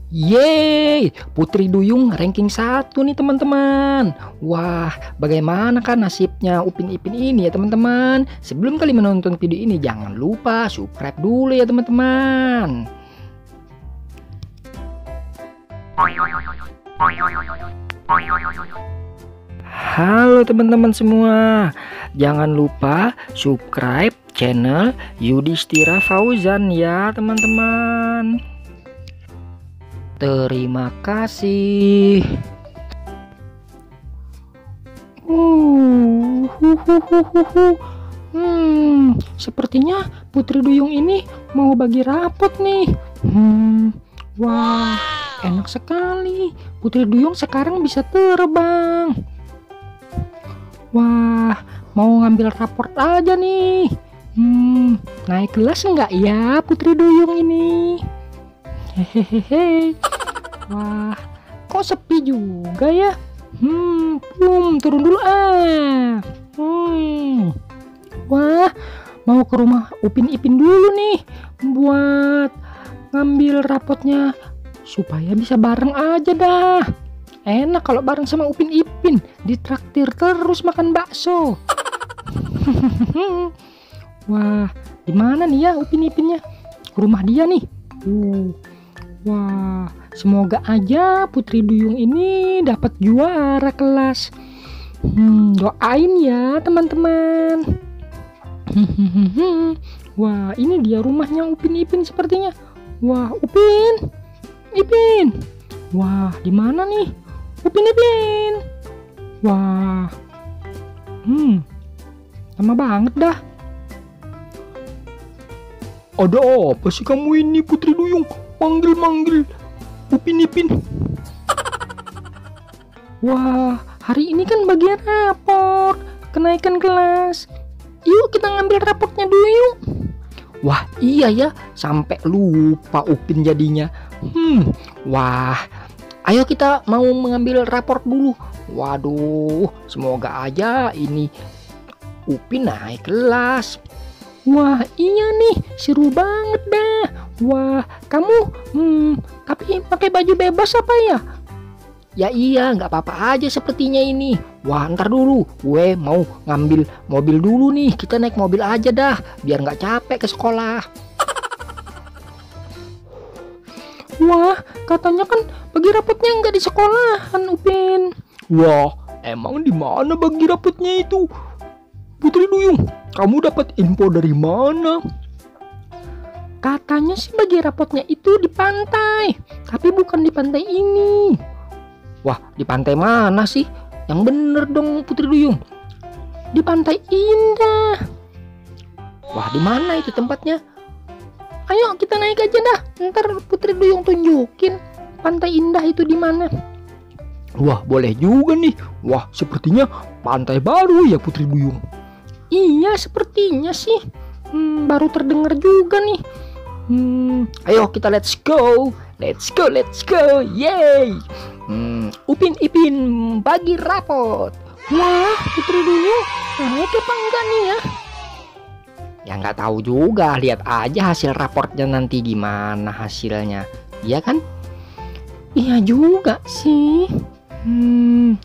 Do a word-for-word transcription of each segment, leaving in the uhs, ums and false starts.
Yeay, Putri Duyung ranking satu nih teman-teman. Wah, bagaimana kan nasibnya Upin Ipin ini ya teman-teman. Sebelum kalian menonton video ini jangan lupa subscribe dulu ya teman-teman. Halo teman-teman semua, jangan lupa subscribe channel Yudhistira Fauzan ya teman-teman. Terima kasih. Uh, hu, hu, hu, hu, hu. Hmm, sepertinya Putri Duyung ini mau bagi rapot nih. Hmm, wah, enak sekali. Putri Duyung sekarang bisa terbang. Wah, mau ngambil raport aja nih. Hmm, naik kelas enggak ya Putri Duyung ini? Hehehe. Wah, kok sepi juga ya? Hmm, belum turun dulu ah. Hmm. Wah, mau ke rumah Upin Ipin dulu nih buat ngambil rapotnya supaya bisa bareng aja dah. Enak kalau bareng sama Upin Ipin, ditraktir terus makan bakso. Wah, di mana nih ya Upin Ipinnya? Ke rumah dia nih. Uh. Wah, semoga aja Putri Duyung ini dapat juara kelas. Hmm, doain ya teman-teman. Wah, ini dia rumahnya Upin Ipin sepertinya. Wah, Upin, Ipin. Wah, di mana nih Upin Ipin? Wah, hmm, lama banget dah. Ada apa sih kamu ini Putri Duyung? Manggil-manggil Upin Ipin. Wah, hari ini kan bagian raport kenaikan kelas. Yuk kita ngambil rapotnya dulu yuk. Wah iya ya, sampai lupa Upin jadinya. Hmm, wah, ayo kita mau mengambil raport dulu. Waduh, semoga aja ini Upin naik kelas. Wah iya nih, seru banget dah. Wah, kamu hmm, tapi pakai baju bebas apa ya? Ya iya, nggak apa-apa aja sepertinya ini. Wah, ntar dulu, gue mau ngambil mobil dulu nih. Kita naik mobil aja dah, biar nggak capek ke sekolah. Wah, katanya kan bagi rapotnya nggak di sekolahan, Upin. Wah, emang di mana bagi rapotnya itu? Putri Duyung, kamu dapat info dari mana? Katanya sih bagi rapotnya itu di pantai, tapi bukan di pantai ini. Wah, di pantai mana sih? Yang bener dong Putri Duyung. Di Pantai Indah. Wah, di mana itu tempatnya? Ayo kita naik aja dah. Ntar Putri Duyung tunjukin Pantai Indah itu di mana. Wah, boleh juga nih. Wah, sepertinya pantai baru ya Putri Duyung. Iya, sepertinya sih. Hmm, baru terdengar juga nih. Hmm, ayo kita let's go, let's go, let's go, yay! Hmm, Upin Ipin bagi rapot. Wah, Putri Duyung naik apa enggak nih ya? Ya nggak tahu juga, lihat aja hasil raportnya nanti gimana hasilnya, iya kan? Iya juga sih. Hmm.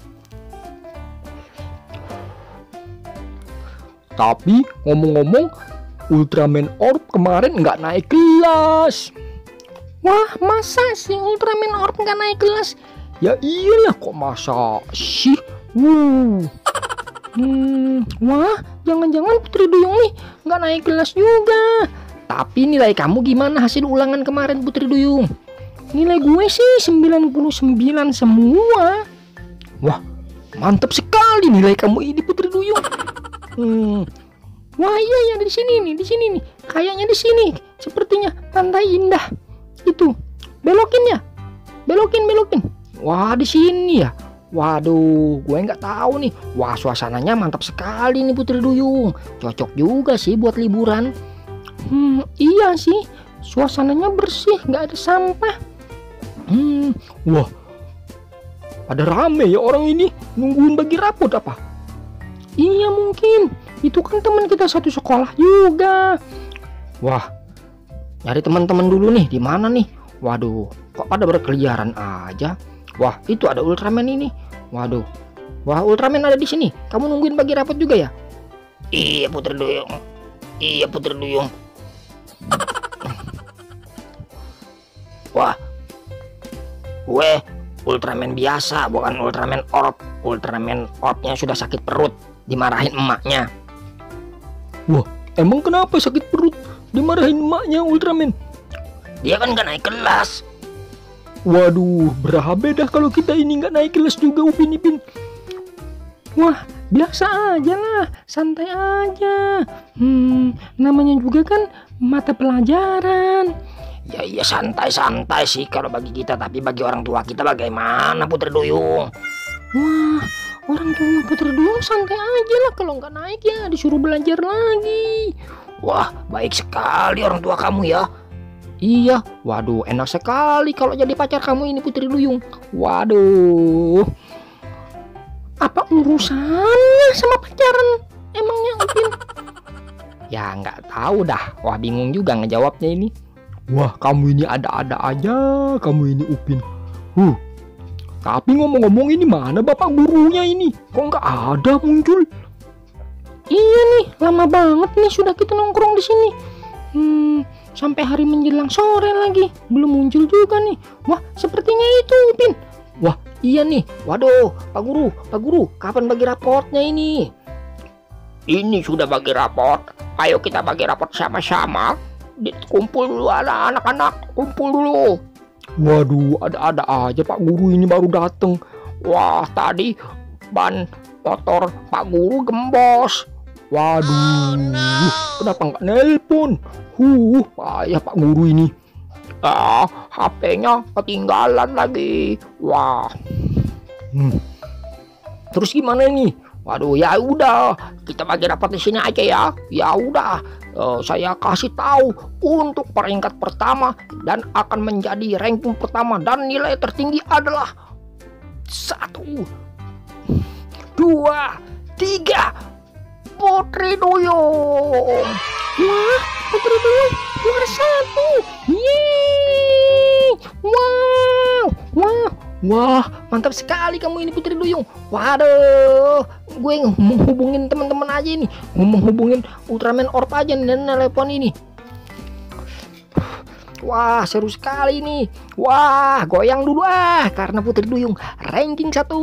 Tapi ngomong-ngomong, Ultraman Orb kemarin nggak naik kelas. Wah, masa sih Ultraman Orb nggak naik kelas? Ya iyalah, kok masa sih? Wuh. Hmm, wah, jangan-jangan Putri Duyung nih nggak naik kelas juga. Tapi nilai kamu gimana hasil ulangan kemarin Putri Duyung? Nilai gue sih sembilan puluh sembilan semua. Wah, mantap sekali nilai kamu ini Putri Duyung. Hmm. Wah iya ya, di sini nih, di sini nih. Kayaknya di sini. Sepertinya Pantai Indah. Itu. Belokin ya. Belokin, belokin. Wah, di sini ya. Waduh, gue nggak tahu nih. Wah, suasananya mantap sekali nih Putri Duyung. Cocok juga sih buat liburan. Hmm, iya sih. Suasananya bersih, nggak ada sampah. Hmm, wah. Ada rame ya orang ini nungguin bagi rapot apa? Iya mungkin. Itu kan teman kita satu sekolah juga. Wah, nyari teman-teman dulu nih. Di mana nih? Waduh, kok pada berkeliaran aja? Wah, itu ada Ultraman ini. Waduh. Wah, Ultraman ada di sini. Kamu nungguin bagi rapot juga ya? Iya Putri Duyung. Iya Putri Duyung. Wah. Weh, Ultraman biasa, bukan Ultraman Orb. Ultraman Orbnya sudah sakit perut, dimarahin emaknya. Wah, emang kenapa sakit perut? Dimarahin emaknya Ultraman. Dia kan gak naik kelas. Waduh, berabe dah kalau kita ini nggak naik kelas juga, Upin Ipin. Wah, biasa aja lah, santai aja. Hmm, namanya juga kan mata pelajaran. Ya iya santai-santai sih kalau bagi kita, tapi bagi orang tua kita bagaimana Putri Duyung? Wah, orang tua Putri Duyung santai aja lah, kalau nggak naik ya disuruh belajar lagi. Wah, baik sekali orang tua kamu ya. Iya, waduh, enak sekali kalau jadi pacar kamu ini Putri Duyung. Waduh, apa urusannya sama pacaran emangnya Upin? ya nggak tahu dah. Wah, bingung juga ngejawabnya ini. Wah, kamu ini ada-ada aja, kamu ini Upin. Huh, tapi ngomong-ngomong ini mana bapak gurunya ini? Kok nggak ada muncul? Iya nih, lama banget nih sudah kita nongkrong di sini. Hmm, sampai hari menjelang sore lagi belum muncul juga nih. Wah, sepertinya itu Upin. Wah, iya nih. Waduh, Pak Guru, Pak Guru, kapan bagi raportnya ini? Ini sudah bagi raport. Ayo kita bagi raport sama-sama. Kumpul dulu anak-anak, kumpul dulu. Waduh, ada-ada aja Pak Guru ini baru datang. Wah, tadi ban motor Pak Guru gembos. Waduh, kenapa nggak nelpon? Huh, payah Pak Guru ini. Ah, H P-nya ketinggalan lagi. Wah. Hmm. Terus gimana nih? Waduh, ya udah, kita bagi rapat di sini aja ya. Ya udah, uh, saya kasih tahu untuk peringkat pertama dan akan menjadi ranking pertama dan nilai tertinggi adalah satu, dua, tiga. Putri Duyung. Wah, Putri Duyung juara satu. Yeay. Wow. Wah. Wah, mantap sekali kamu ini Putri Duyung. Waduh, gue menghubungin teman-teman aja ini. Menghubungin Ultraman Orb aja nih dan telepon ini. Wah, seru sekali nih. Wah, goyang dulu ah, karena Putri Duyung ranking satu.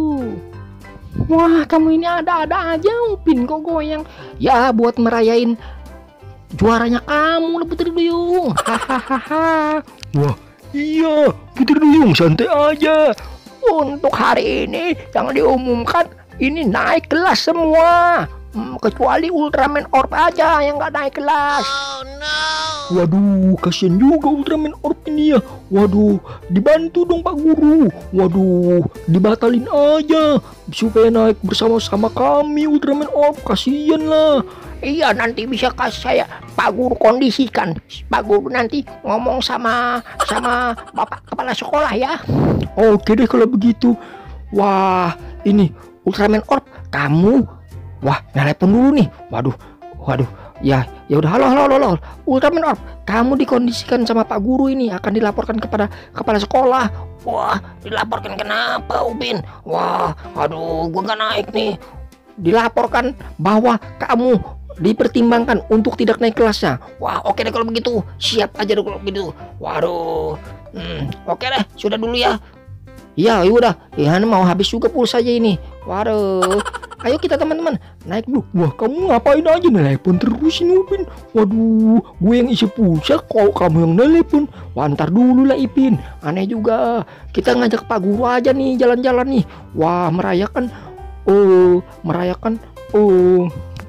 Wah, kamu ini ada-ada aja Upin, kok goyang. Ya, buat merayain juaranya kamu lah Putri Duyung. Hahaha. Wah, iya, Putri Duyung santai aja. Untuk hari ini yang diumumkan ini naik kelas semua. Hmm, kecuali Ultraman Orb aja yang nggak naik kelas. Oh, no. Waduh, kasihan juga Ultraman Orb ini ya. Waduh, dibantu dong Pak Guru. Waduh, dibatalin aja supaya naik bersama-sama kami Ultraman Orb. Kasihan lah. Iya, nanti bisa kasih saya Pak Guru kondisikan. Pak Guru nanti ngomong sama sama Bapak Kepala Sekolah ya. Oke deh kalau begitu. Wah, ini Ultraman Orb, kamu. Wah, telepon dulu nih. Waduh, waduh. Ya, ya udah, halo, halo, halo, halo. Ultraman Orb, kamu dikondisikan sama Pak Guru ini akan dilaporkan kepada kepala sekolah. Wah, dilaporkan kenapa, Upin? Wah, aduh, gua nggak naik nih. Dilaporkan bahwa kamu dipertimbangkan untuk tidak naik kelasnya. Wah, oke deh kalau begitu. Siap aja deh kalau begitu. Waduh. Hmm, oke deh, sudah dulu ya. Ya, udah. Ya, mau habis juga pulsanya ini. Waduh. Ayo kita teman-teman naik dulu. Wah, kamu ngapain aja nelpon terus ini Upin? Waduh, gue yang isi pulsa kok kamu yang nelpon. Wah, ntar dulu lah Ipin. Aneh juga. Kita ngajak Pak Guru aja nih jalan-jalan nih. Wah, merayakan oh, merayakan oh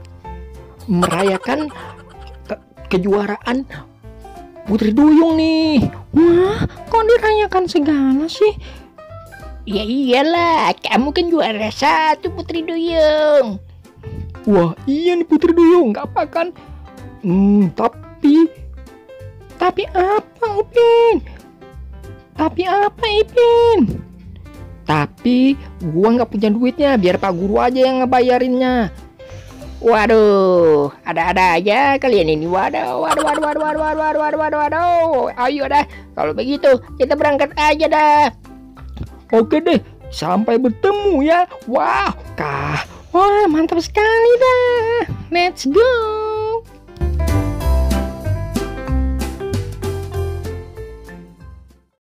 merayakan ke kejuaraan Putri Duyung nih. Wah, kok dirayakan segala sih? Ya iyalah, kamu kan juara satu Putri Duyung. Wah, iya nih Putri Duyung, nggak apa kan? Hmm, tapi Tapi apa Upin? Tapi apa Ipin? Tapi gua nggak punya duitnya, biar Pak Guru aja yang ngebayarinnya. Waduh, ada-ada aja kalian ini. Waduh, waduh, waduh, waduh, waduh, waduh, waduh, waduh, waduh, waduh. Ayo dah, kalau begitu kita berangkat aja dah. Oke deh, sampai bertemu ya. Wah, kah. Wah, mantap sekali dah. Let's go.